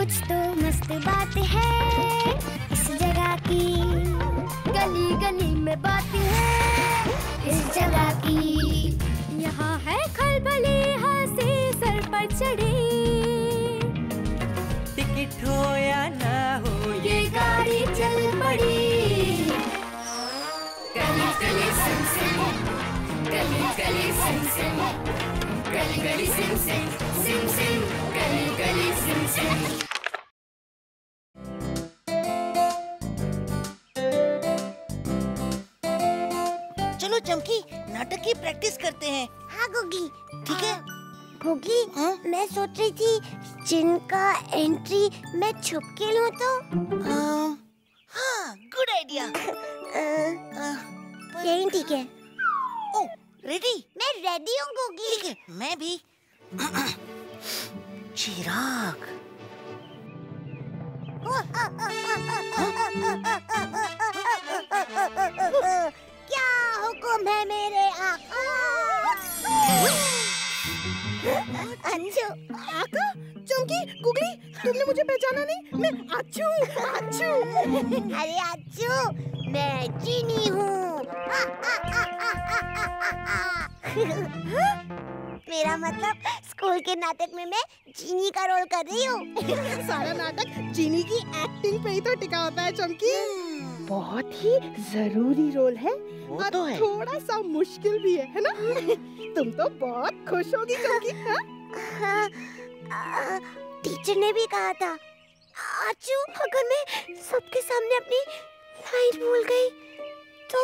कुछ तो मस्त बात है इस जगह की, गली गली में बात है इस जगह की। यहाँ है खलबली हंसी सर पर चढ़ी, टिकट हो या ना हो ये गाड़ी चल पड़ी। गली Gali Sim Sim, Gali Gali Sim Sim, Gali Gali Sim SIM, SIM Sim, Gali Gali Sim SIM. चलो चमकी, नाटक की प्रैक्टिस करते हैं। हाँ गुगी, ठीक है। गुगी, मैं सोच रही थी जिनका एंट्री मैं छुप के लूं तो। हाँ, गुड आइडिया। यही ठीक है। ओ, रेडी? मैं रेडी हूँ गुगी। ठीक है, मैं भी। चिराग। क्या हुक्म है मेरे आका? अच्छू, आका, चमकी, गुगली, तुमने मुझे पहचाना नहीं? मैं अच्छू, अच्छू। अरे अच्छू, मैं चीनी हूँ। मेरा मतलब स्कूल के नाटक में मैं चीनी का रोल कर रही हूँ। सारा नाटक चीनी की एक्टिंग पे ही तो टिका होता है चमकी। बहुत ही जरूरी रोल है वो और तो है। थोड़ा सा मुश्किल भी है ना? तुम तो बहुत खुश होगी चमकी। हाँ, टीचर ने भी कहा था अच्छू, अगर मैं सबके सामने अपनी लाइन भूल गई तो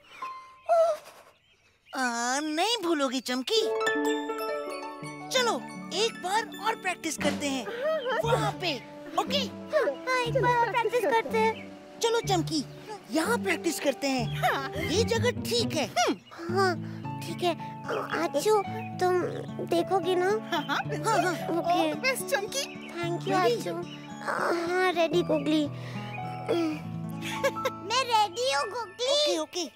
नहीं भूलोगी चमकी। चलो एक बार और प्रैक्टिस करते हैं वहाँ पे। ओके? हाँ, एक बार और प्रैक्टिस करते हैं। चलो चमकी, यहाँ प्रैक्टिस करते हैं। ये जगह ठीक है। हाँ ठीक है। अच्छू, तुम देखोगी ना? हाँ, okay. Best Chamki. Thank you Achchu. हाँ, रेडी गुगली। मैं रेडी हूँ गुगली। Okay okay.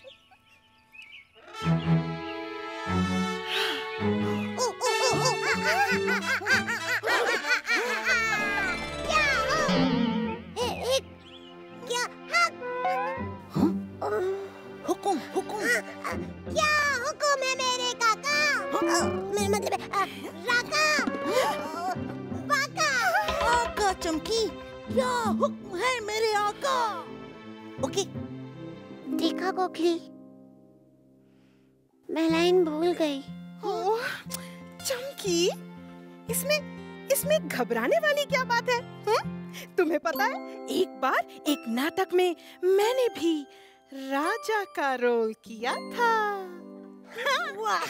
हुकुम हुकुम। क्या हुकुम है मेरे काका? मेरा मतलब है राका, वाका। आका चमकी, क्या हुक्म है मेरे आका? ओके। देखा गुगली, मैं लाइन भूल गई। ओह, चमकी, इसमें घबराने वाली क्या बात है? तुम्हें पता है, एक बार एक नाटक में मैंने भी राजा का रोल किया था। वाह।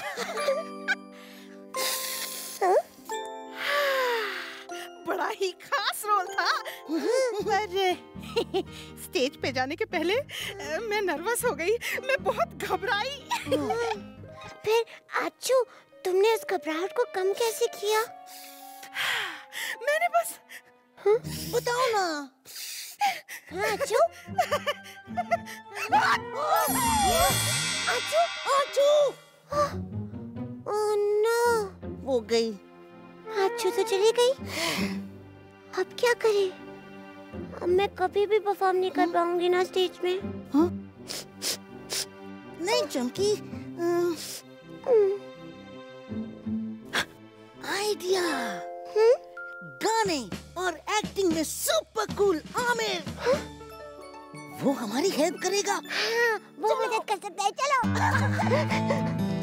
बड़ा ही खास रोल था। पर स्टेज पे जाने के पहले मैं नर्वस हो गई, मैं बहुत घबराई। फिर अच्छू, तुमने उस घबराहट को कम कैसे किया? मैंने बस बताओ ना। हाँ अच्छू। अच्छू, अच्छू। ओह नो, वो गई। अच्छू तो चली गई। अब क्या करें? अब मैं कभी भी परफॉर्म नहीं कर पाऊंगी ना स्टेज में। नहीं चमकी, आइडिया। गाने और एक्टिंग में सुपर कूल आमिर। वो हमारी हेल्प करेगा। हाँ, वो मदद कर सकता है। चलो।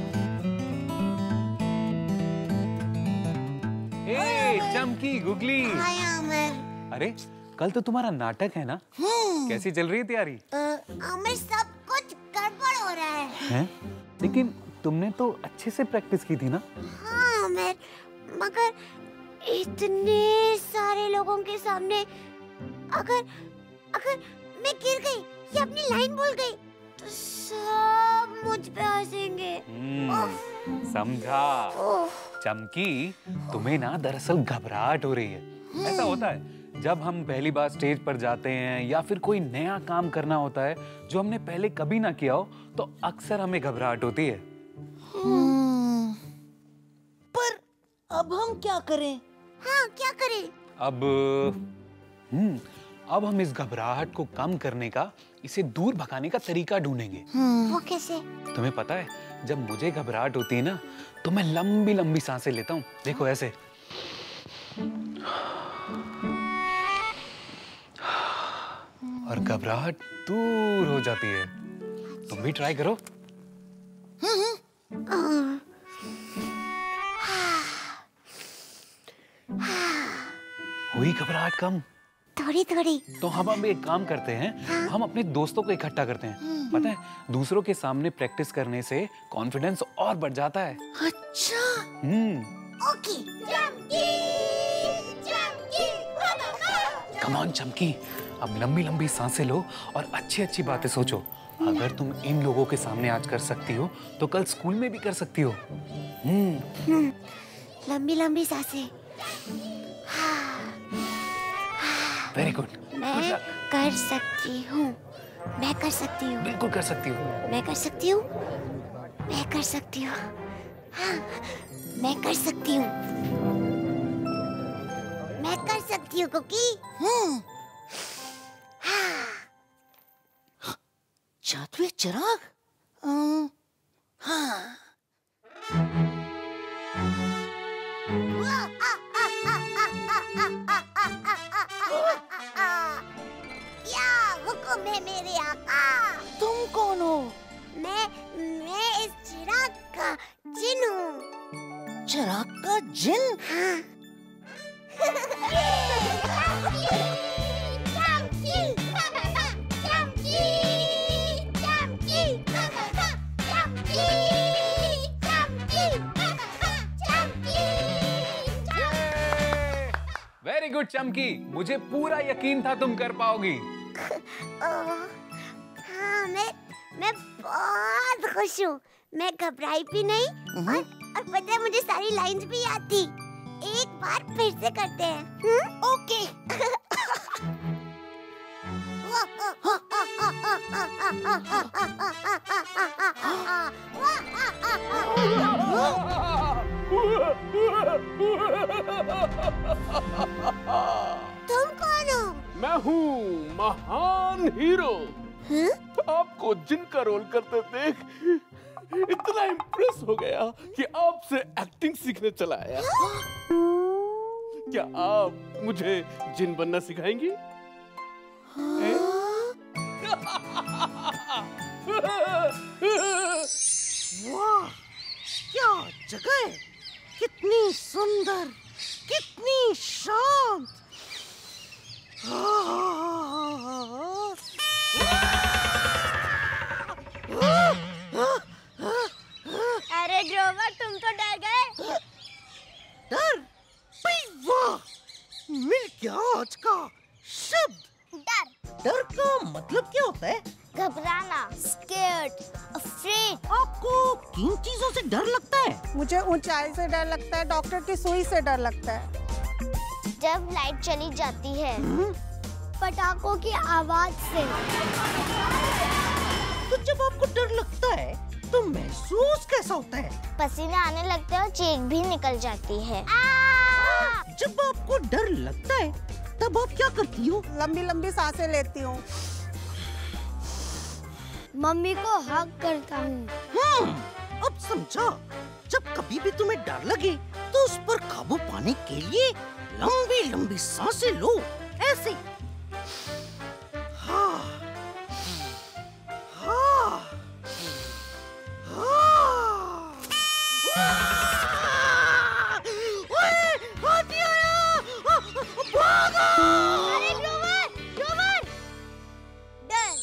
चमकी, गुगली। हाय आमिर। अरे, कल तो तुम्हारा नाटक है ना? कैसी चल रही है तैयारी? आमिर, सब कुछ गड़बड़ हो रहा है। लेकिन तुमने तो अच्छे से प्रैक्टिस की थी ना? हाँ आमिर, मगर इतने सारे लोगों के सामने अगर मैं गिर गई या अपनी लाइन भूल गई तो सब मुझ पे हंसेंगे। समझा। चमकी, तुम्हें ना दरअसल घबराहट हो रही है। ऐसा होता है जब हम पहली बार स्टेज पर जाते हैं या फिर कोई नया काम करना होता है जो हमने पहले कभी ना किया हो, तो अक्सर हमें घबराहट होती है। पर अब हम क्या करें? हाँ, क्या करें? अब हम इस घबराहट को कम करने का, इसे दूर भगाने का तरीका ढूंढेंगे। वो कैसे? तुम्हें पता है, जब मुझे घबराहट होती है ना, तो मैं लंबी लंबी सांसें लेता हूँ। देखो ऐसे। और घबराहट दूर हो जाती है। तुम भी ट्राई करो। हुई घबराहट कम? थोड़ी थोड़ी। तो हम एक काम करते हैं, हम अपने दोस्तों को इकट्ठा करते हैं। पता है, दूसरों के सामने प्रैक्टिस करने से कॉन्फिडेंस और बढ़ जाता है। अच्छा। ओके। कम ऑन चमकी, अब लंबी लंबी सांसें लो और अच्छी अच्छी बातें सोचो। अगर तुम इन लोगों के सामने आज कर सकती हो, तो कल स्कूल में भी कर सकती हो। लंबी लंबी सांसें। Very good. मैं कर सकती हूँ। मैं कर सकती हूँ। बिल्कुल कर सकती हो। मैं कर सकती हूँ। मैं कर सकती हूँ। हाँ, मैं कर सकती हूँ। मैं कर सकती हूँ कुकी। जादुई चिराग? हाँ। क्या हुक्म है मेरे आका? तुम कौन हो? मैं इस चिराग का जिन हूँ। चिराग का जिन? हाँ। वेरी गुड चमकी, मुझे पूरा यकीन था तुम कर पाओगी। हाँ, मैं बहुत खुश हूँ। मैं घबराई भी नहीं और पता है मुझे सारी लाइंस भी याद थी। एक बार फिर से करते हैं। ओके। तुम कौन हो? मैं हूँ महान हीरो। आपको जिन का रोल करते देख इतना इम्प्रेस हो गया कि आपसे एक्टिंग सीखने चला आया। क्या आप मुझे जिन बनना सिखाएंगी? वाह, क्या जगह है! कितनी सुंदर, कितनी शांत। अरे ड्रोवर, तुम तो डर गए। डर? वाह, मिल गया आज का शब्द। डर का मतलब क्या होता है? घबराना, scared, afraid। आपको किन चीजों से डर लगता है? मुझे ऊंचाई से डर लगता है, डॉक्टर की सुई से डर लगता है। जब लाइट चली जाती है, पटाखों की आवाज से। तो जब आपको डर लगता है तो महसूस कैसा होता है? पसीने आने लगते हैं और चीख भी निकल जाती है। जब आपको डर लगता है तब आप क्या करती हो? लंबी लंबी सांसें लेती हूँ। मम्मी को हग करता हूँ। अब समझा। जब कभी भी तुम्हें डर लगे तो उस पर काबू पाने के लिए लंबी लंबी सांसें लो, ऐसे। हाँ, हाँ, हाँ। ओए, हाथी आया! भागो! अरे ड्रोवर, ड्रोवर! डर।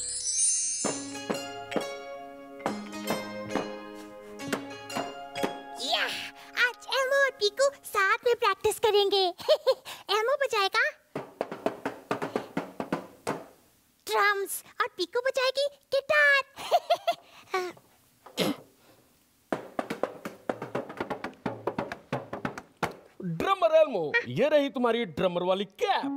या, आज एमो और पीकू साथ में प्रैक्टिस करेंगे। एमो बजाएगा ड्रम्स और पीकू बजाएगी गिटार। ड्रमर एल्मो, ये रही तुम्हारी ड्रमर वाली कैप।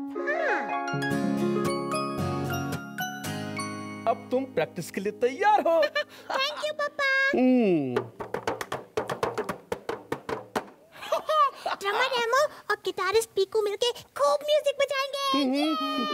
अब तुम प्रैक्टिस के लिए तैयार हो। थैंक यू पापा। ड्रमर एमो और गिटारिस्ट पीकू मिलके खूब म्यूजिक बजाएंगे।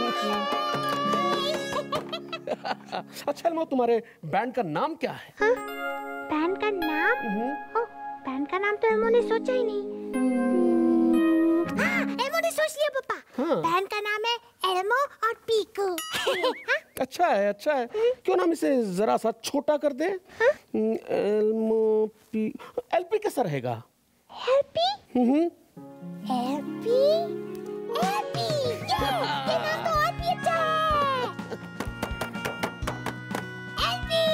अच्छा एल्मो, तुम्हारे बैंड का नाम क्या है? हाँ? बैंड का नाम? बैंड का नाम तो एल्मो ने सोचा ही नहीं। हाँ, एल्मो ने सोच लिया पापा। हाँ। बैंड का नाम है एल्मो और पीकू। अच्छा है, अच्छा है। क्यों ना हम इसे जरा सा छोटा कर दे? एल्मो पी, एलपी कैसा रहेगा? एलपी? एलपी? एलपी! ये नाम तो और भी अच्छा है। एलपी!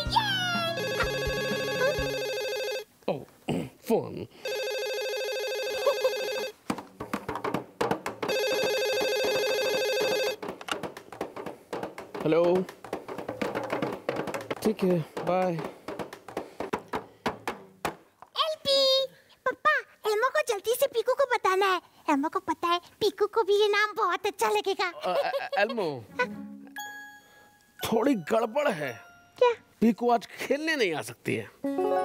ये! Oh, phone. हेलो। ठीक है, बाय। एलपी! पापा, एल्मो को जल्दी से पीकू को बताना है। एल्मो को पता है पीकू को भी ये नाम बहुत अच्छा लगेगा। एल्मो, थोड़ी गड़बड़ है। क्या? पीकू आज खेलने नहीं आ सकती है।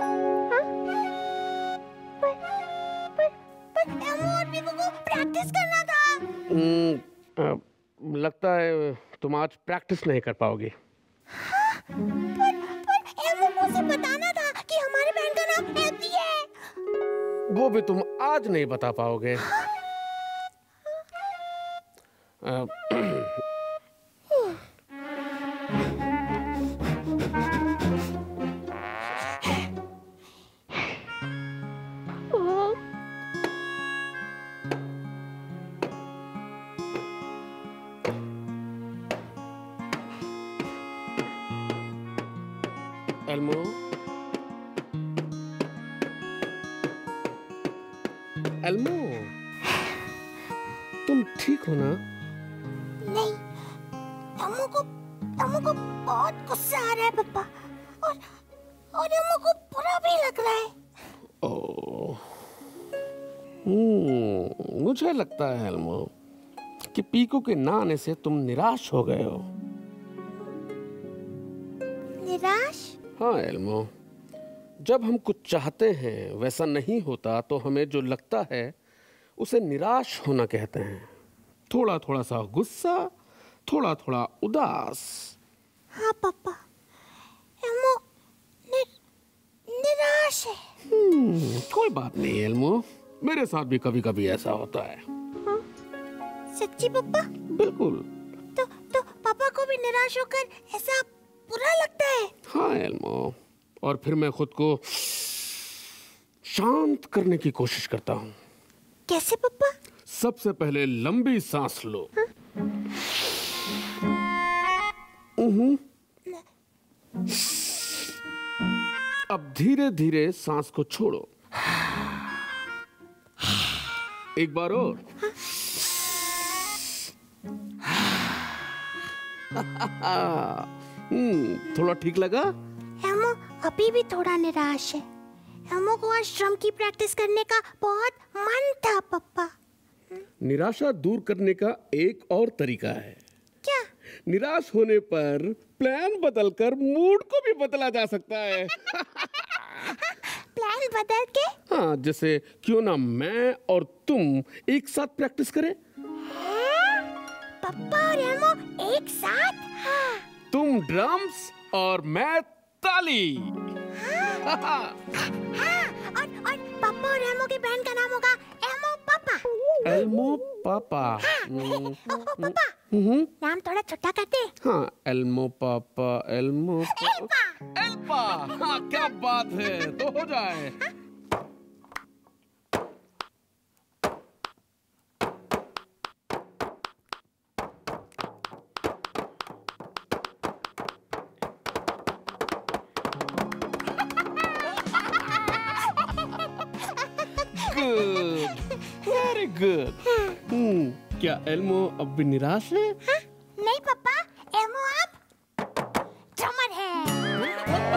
पर एल्मो और पीकू को प्रैक्टिस करना था। लगता है तुम आज प्रैक्टिस नहीं कर पाओगे। पर एल्मो को उसे बताना था कि हमारे बैंड का नाम एलपी है। वो भी तुम आज नहीं बता पाओगे। एल्मो, एल्मो, तुम ठीक हो ना? नहीं, एल्मो को बहुत गुस्सा आ रहा है पापा, और एल्मो को बुरा भी लग रहा है। ओह, मुझे लगता है एल्मो कि पीकू के ना आने से तुम निराश हो गए हो। निराश? हाँ एल्मो, जब हम कुछ चाहते हैं वैसा नहीं होता तो हमें जो लगता है उसे निराश होना कहते हैं। थोड़ा थोड़ा सा गुस्सा, थोड़ा थोड़ा उदास। हाँ पापा, एल्मो निराश है। कोई बात नहीं एल्मो, मेरे साथ भी कभी कभी ऐसा होता है। हाँ? सच्ची पापा? बिल्कुल। तो पापा को भी निराश होकर ऐसा बुरा लगता है? हाँ एल्मो, और फिर मैं खुद को शांत करने की कोशिश करता हूँ। कैसे पापा? सबसे पहले लंबी सांस लो। हाँ? अब धीरे धीरे सांस को छोड़ो। एक बार और। थोड़ा ठीक लगा? एल्मो अभी भी थोड़ा निराश है। एल्मो को आज ड्रम की प्रैक्टिस करने का बहुत मन था पापा। निराशा दूर करने का एक और तरीका है। क्या? निराश होने पर प्लान बदलकर मूड को भी बदला जा सकता है। प्लान बदल के? हाँ, जैसे क्यों ना मैं और तुम एक साथ प्रैक्टिस करें? पापा और एल्मो एक साथ? हाँ। तुम ड्रम्स और मैं ताली। हाँ, और पापा और एल्मो के बैंड का नाम होगा एल्मो पापा। एल्मो पापा। पापा, नाम थोड़ा छोटा करते हैं। हाँ, एल्मो पापा, एल्मो एल्पा। एल्पा। हाँ, क्या बात है, तो हो जाए। Good, very good. क्या एल्मो अब भी निराश है? हाँ? नहीं पापा, एल्मो अब ड्रमर है।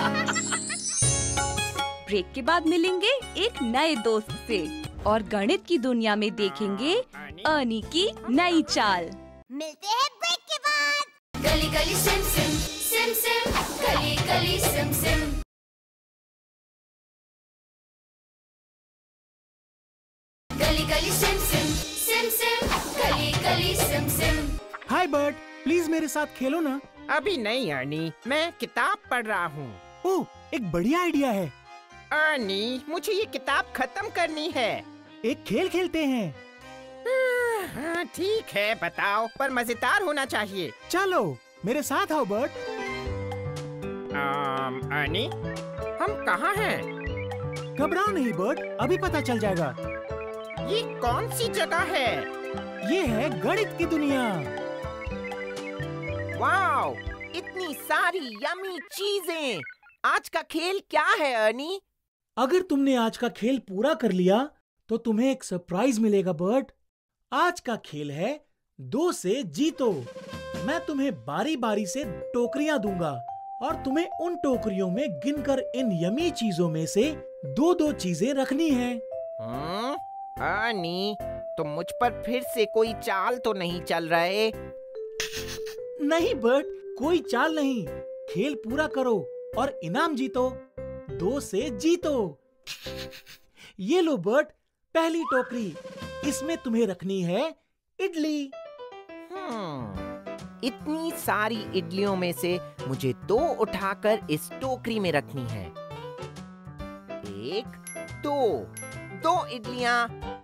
ब्रेक के बाद मिलेंगे एक नए दोस्त से और गणित की दुनिया में देखेंगे अर्नी की नई चाल। मिलते हैं ब्रेक के बाद। गली Gali Sim SIM SIM Sim, Gali Gali Sim Sim. Gali Gali Sim SIM SIM Sim Gali Gali Sim Sim. Hi Bert, please मेरे साथ खेलो ना। अभी नहीं अर्नी, मैं किताब पढ़ रहा हूँ। ओह, एक बढ़िया आइडिया है। अर्नी, मुझे ये किताब खत्म करनी है। एक खेल खेलते हैं। हाँ, ठीक है, बताओ, पर मजेदार होना चाहिए। चलो मेरे साथ आओ बर्ट। अर्नी, हम कहाँ हैं? घबराओ नहीं बर्ट, अभी पता चल जाएगा। ये कौन सी जगह है? ये है गणित की दुनिया। वाओ, इतनी सारी यमी चीजें। आज का खेल क्या है अर्नी? अगर तुमने आज का खेल पूरा कर लिया तो तुम्हें एक सरप्राइज मिलेगा बर्ट। आज का खेल है 2 से जीतो। मैं तुम्हें बारी बारी से टोकरियां दूंगा और तुम्हें उन टोकरियों में गिनकर इन यमी चीजों में से 2-2 चीजें रखनी है। अर्नी, तुम मुझ पर फिर से कोई चाल तो नहीं चल रहे? नहीं बर्ट, कोई चाल नहीं। खेल पूरा करो और इनाम जीतो। 2 से जीतो। ये लो बर्ट, पहली टोकरी। इसमें तुम्हें रखनी है इडली। इतनी सारी इडलियों में से मुझे 2 उठाकर इस टोकरी में रखनी है। 1, 2 इडलियां।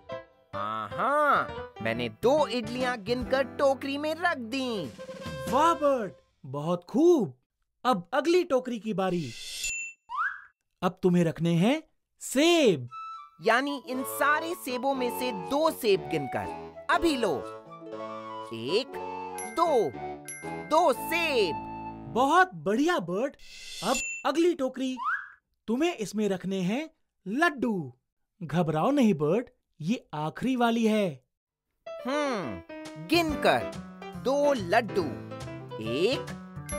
मैंने 2 इडलियां गिनकर टोकरी में रख दी। वाह बर्ट, बहुत खूब। अब अगली टोकरी की बारी। अब तुम्हें रखने हैं सेब। यानी इन सारे सेबों में से 2 सेब गिनकर। अभी लो। 1, 2 सेब। बहुत बढ़िया बर्ट। अब अगली टोकरी। तुम्हें इसमें रखने हैं लड्डू। घबराओ नहीं बर्ट, ये आखिरी वाली है। गिनकर 2 लड्डू। 1,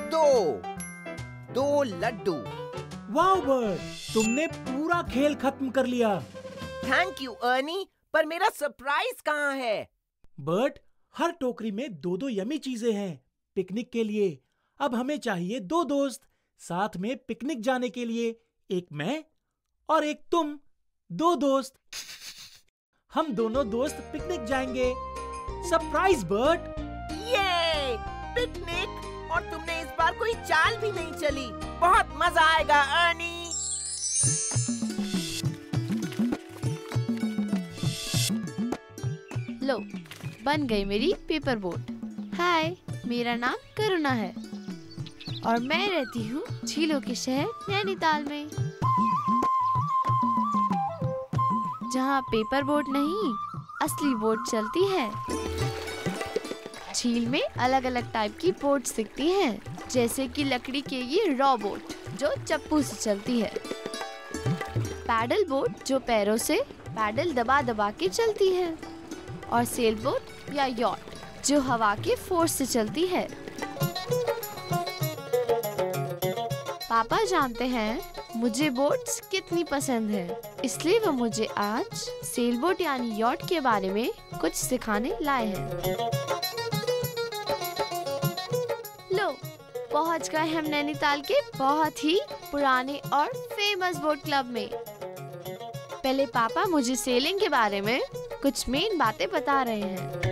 2 लड्डू। वाह बर्ट, तुमने पूरा खेल खत्म कर लिया। थैंक यू अर्नी, पर मेरा सरप्राइज कहाँ है? बर्ट, हर टोकरी में 2-2 यमी चीजें हैं पिकनिक के लिए। अब हमें चाहिए 2 दोस्त साथ में पिकनिक जाने के लिए। एक मैं और एक तुम। 2 दोस्त। हम दोनों दोस्त पिकनिक जाएंगे। Surprise Burt. ये पिकनिक, और तुमने इस बार कोई चाल भी नहीं चली। बहुत मजा आएगा अर्नी। लो, बन गई मेरी पेपर बोट। हाय, मेरा नाम करुणा है और मैं रहती हूँ झीलों के शहर नैनीताल में, जहाँ पेपर बोट नहीं असली बोट चलती है। झील में अलग अलग टाइप की बोट्स दिखती हैं, जैसे कि लकड़ी के ये रॉ बोट जो चप्पू से चलती है, पैडल बोट जो पैरों से पैडल दबा दबा के चलती है, और सेल बोट या यॉट जो हवा के फोर्स से चलती है। पापा जानते हैं मुझे बोट्स कितनी पसंद है, इसलिए वो मुझे आज सेल बोट यानी यॉट के बारे में कुछ सिखाने लाए हैं। लो, पहुंच गए हम नैनीताल के बहुत ही पुराने और फेमस बोट क्लब में। पहले पापा मुझे सेलिंग के बारे में कुछ मेन बातें बता रहे हैं,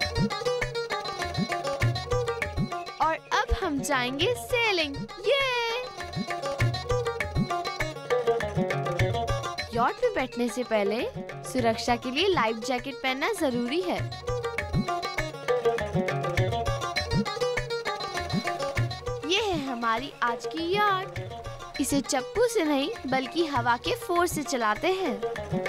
और अब हम जाएंगे सेलिंग। ये यॉट में बैठने से पहले सुरक्षा के लिए लाइफ जैकेट पहनना जरूरी है। ये है हमारी आज की यॉट। इसे चप्पू से नहीं बल्कि हवा के फोर्स से चलाते हैं।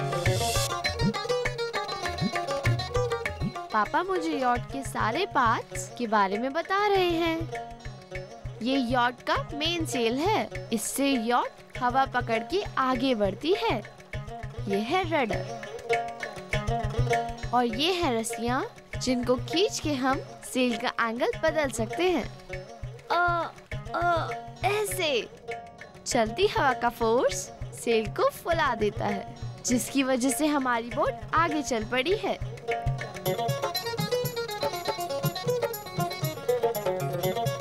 पापा मुझे यॉट के सारे पार्ट्स के बारे में बता रहे हैं। ये यॉट का मेन सेल है, इससे यॉट हवा पकड़ के आगे बढ़ती है। ये है रडर, और ये है रस्सियाँ जिनको खींच के हम सेल का एंगल बदल सकते हैं। ऐसे चलती हवा का फोर्स सेल को फुला देता है, जिसकी वजह से हमारी बोट आगे चल पड़ी है।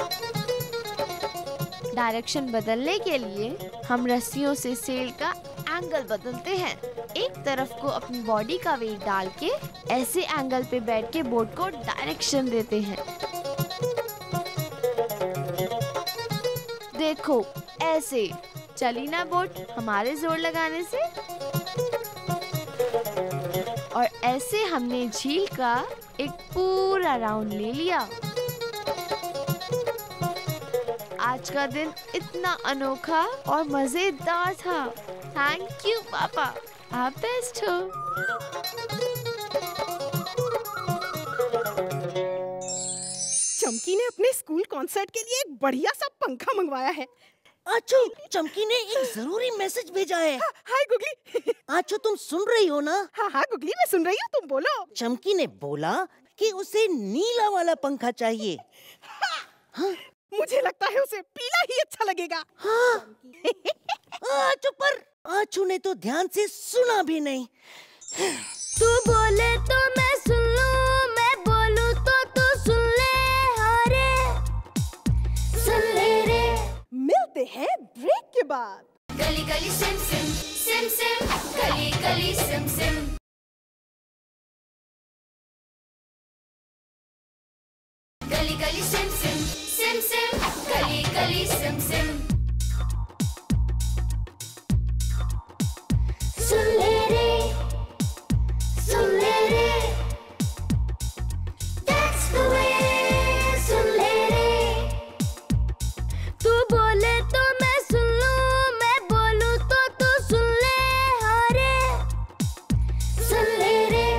डायरेक्शन बदलने के लिए हम रस्सियों से सेल का एंगल बदलते हैं। एक तरफ को अपनी बॉडी का वेट डाल के ऐसे एंगल पे बैठ के बोट को डायरेक्शन देते हैं। देखो ऐसे चली ना बोट हमारे जोर लगाने से। और ऐसे हमने झील का एक पूरा राउंड ले लिया। आज का दिन इतना अनोखा और मजेदार था। थैंक यू पापा, आप बेस्ट हो। चमकी ने अपने स्कूल कॉन्सर्ट के लिए एक बढ़िया सा पंखा मंगवाया है। आचू, चमकी ने एक जरूरी मैसेज भेजा है। हाय गुगली। आचू, तुम सुन रही हो ना? हाँ हाँ गुगली, मैं सुन रही हूँ, तुम बोलो। चमकी ने बोला कि उसे नीला वाला पंखा चाहिए। हाँ? मुझे लगता है उसे पीला ही अच्छा लगेगा। हाँ। आचू, पर आचू ने तो ध्यान से सुना भी नहीं। तू बोले तो मैं सुन लूं, मैं बोलूं तो तू सुन ले। अरे सुन ले रे। मिलते हैं ब्रेक के बाद। गली Gali Sim SIM SIM Sim, Gali Gali Sim Sim. Gali Gali Sim SIM SIM Sim, Gali Gali Sim SIM. सुन ले रे, सुन ले रे। That's the way, सुन ले रे। तू बोले तो मैं सुन लूं, मैं बोलूं तो तू सुन ले। अरे सुन ले रे।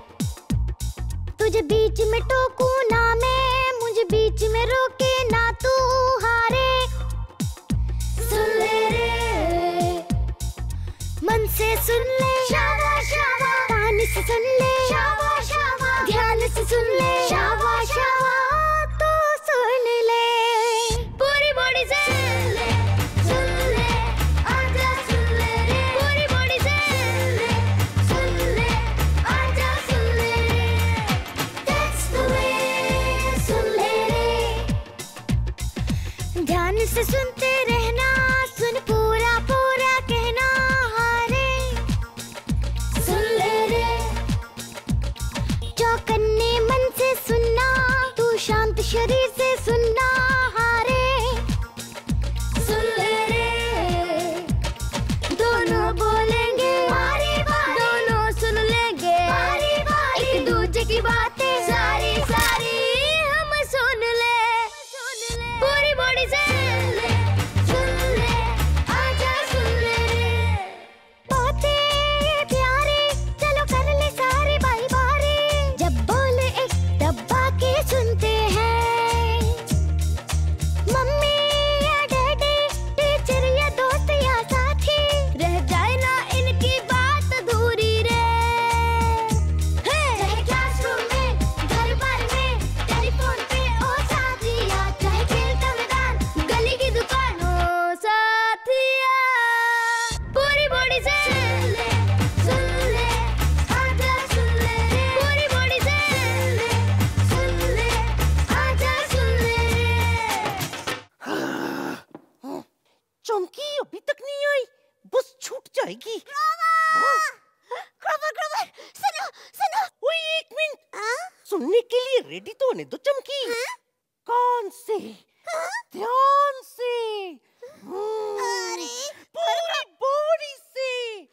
तुझे बीच में टोकूं ना मैं, मुझे बीच में रोके ना तू हारे। सुन ले रे, मन से सुन ले। शावा शावा, कान से सुन ले। शावा शावा, ध्यान से सुन ले। शावा शावा, तो सुन ले। पूरी बॉडी से सुन ले, सुन ले। आजा सुन ले रे। पूरी बॉडी से सुन ले, आजा सुन ले रे। That's the way, सुन ले रे। ध्यान से सुनते रहना, सुन पूरा पूरा कहना। हारे सुन ले रे। चौकन्ने मन से सुनना, तू शांत शरीर से सुनना। हारे सुन ले रे। दोनों बोलेंगे बारी बारी, दोनों सुन लेंगे बारी बारी। एक दूजे की बातें सारी सारी हम सुन ले। पूरी बॉडी से सुन ले, आजा सुन ले रे। बातें प्यारी, चलो कर ले सारी बारी बारी। जब बोले एक दबा के सुनते हैं। मम्मी या डैडी, टीचर या दोस्त या साथी, रह जाए ना इनकी बात अधूरी रे। चाहे क्लासरूम में, घर पर में, टेलीफोन पे और साथिया, चाहे खेल का मैदान, गली की दुकान हो साथिया। पूरी बॉडी से सुन ले, आजा सुन ले रे। पूरी बॉडी से सुन ले, आजा सुन ले रे। चमकी अभी तक नहीं आई, बस छूट जाएगी। क्रॉवर क्रॉवर, सुनो सुनो। ओए एक मिनट, सुनने के लिए रेडी तो होने दो चमकी। कान से, ध्यान से, पूरी बॉडी से।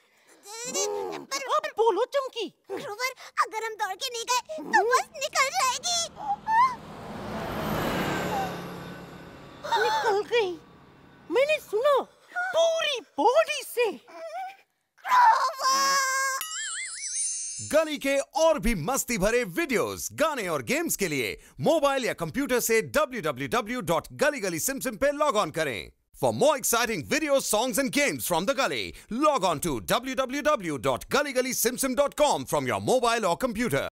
अब बोलो चमकी। क्रॉवर, अगर हम दौड़ के नहीं गए तो बस निकल जाएगी। निकल गई, मैंने सुना, पूरी बॉडी से। गली के और भी मस्ती भरे वीडियोस, गाने और गेम्स के लिए मोबाइल या कंप्यूटर से www.galigalisimsim पे लॉग ऑन करें। For more exciting videos, songs and games from the Gully, log on to www.galigalisimsim.com from your mobile or computer.